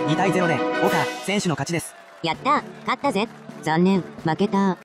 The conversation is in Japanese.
2対0で岡選手の勝ちです。 やった、勝ったぜ。残念、負けた。